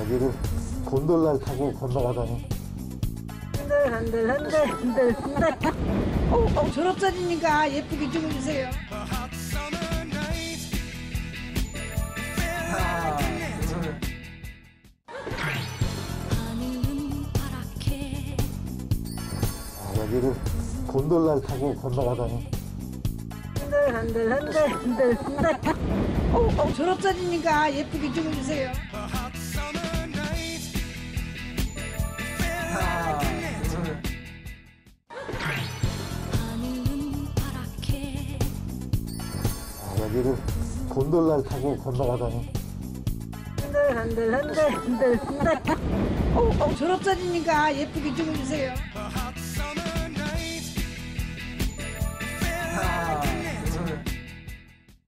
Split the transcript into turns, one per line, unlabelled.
여기를 곤돌라를 타고 건너가다니.
흔들. 졸업사진이니까 예쁘게 찍어주세요.
여기를 곤돌라를 타고 건너가다니.
흔들. 졸업사진이니까 예쁘게 찍어주세요.
여기를 곤돌라를 타고 건너가다니.
흔들. 졸업사진이니까 예쁘게 찍어주세요.